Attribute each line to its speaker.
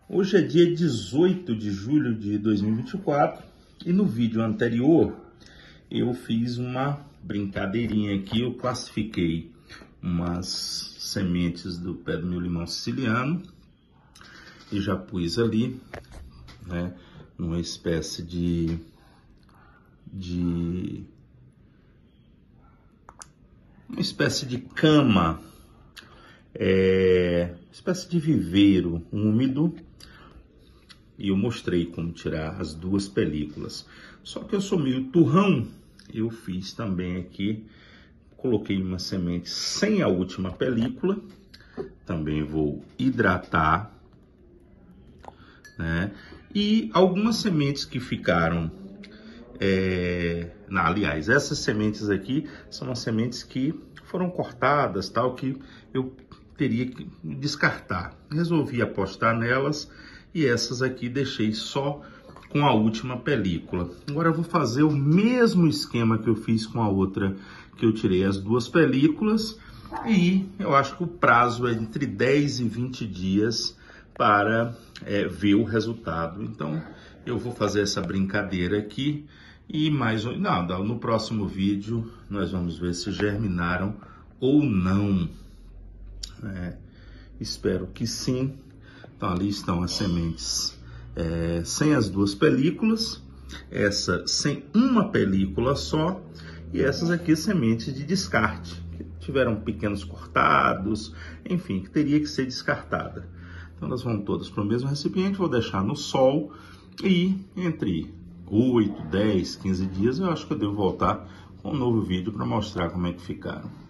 Speaker 1: Hoje é dia 18 de julho de 2024 e no vídeo anterior eu fiz uma brincadeirinha aqui, eu classifiquei umas sementes do pé do meu limão siciliano e já pus ali, né, numa espécie de cama, espécie de viveiro úmido, e eu mostrei como tirar as duas películas. Só que eu sou meio turrão, eu fiz também aqui, coloquei uma semente sem a última película, também vou hidratar, né? E algumas sementes que ficaram, aliás, essas sementes aqui são as sementes que foram cortadas, tal, que eu teria que descartar. Resolvi apostar nelas e essas aqui deixei só com a última película. Agora eu vou fazer o mesmo esquema que eu fiz com a outra, que eu tirei as duas películas, e eu acho que o prazo é entre 10 e 20 dias para ver o resultado. Então eu vou fazer essa brincadeira aqui e no próximo vídeo nós vamos ver se germinaram ou não. Espero que sim. Então ali estão as sementes sem as duas películas, essa sem uma película só, e essas aqui sementes de descarte, que tiveram pequenos cortados, enfim, que teria que ser descartada. Então elas vão todas para o mesmo recipiente, vou deixar no sol e entre 8, 10, 15 dias eu acho que eu devo voltar com um novo vídeo para mostrar como é que ficaram.